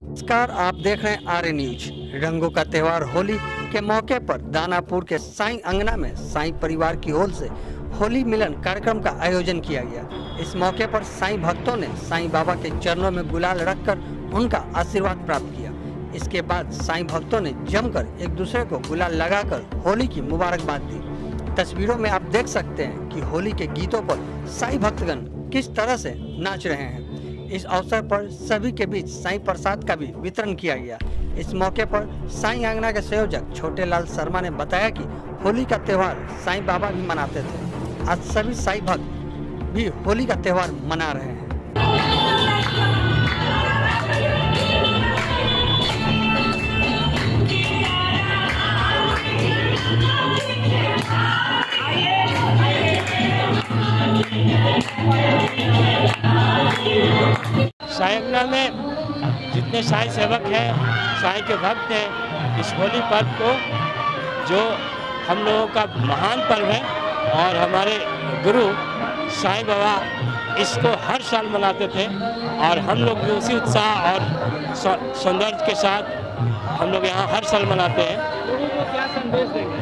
नमस्कार, आप देख रहे हैं आर्य न्यूज। रंगों का त्योहार होली के मौके पर दानापुर के साईं अंगना में साईं परिवार की ओर से होली मिलन कार्यक्रम का आयोजन किया गया। इस मौके पर साईं भक्तों ने साईं बाबा के चरणों में गुलाल रखकर उनका आशीर्वाद प्राप्त किया। इसके बाद साईं भक्तों ने जमकर एक दूसरे को गुलाल लगाकर होली की मुबारकबाद दी। तस्वीरों में आप देख सकते हैं कि होली के गीतों पर साईं भक्तगण किस तरह से नाच रहे हैं। इस अवसर पर सभी के बीच साईं प्रसाद का भी वितरण किया गया। इस मौके पर साईं अंगना के संयोजक छोटे लाल शर्मा ने बताया कि होली का त्यौहार साईं बाबा भी मनाते थे। आज सभी साईं भक्त भी होली का त्यौहार मना रहे हैं। साईं अंगना में जितने साईं सेवक हैं, साईं के भक्त हैं, इस होली पर्व को जो हम लोगों का महान पर्व है और हमारे गुरु साईं बाबा इसको हर साल मनाते थे और हम लोग भी उसी उत्साह और सौंदर्य के साथ हम लोग यहाँ हर साल मनाते हैं। लोगों को क्या संदेश देंगे?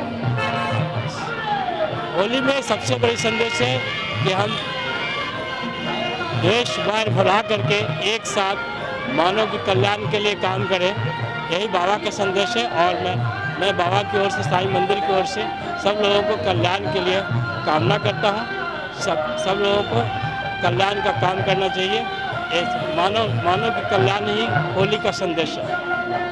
होली में सबसे बड़ी संदेश है कि हम द्वेष बैर भुला करके एक साथ मानव के कल्याण के लिए काम करें, यही बाबा का संदेश है। और मैं बाबा की ओर से, साईं मंदिर की ओर से सब लोगों को कल्याण के लिए कामना करता हूँ। सब लोगों को कल्याण का काम करना चाहिए। मानव के कल्याण ही होली का संदेश है।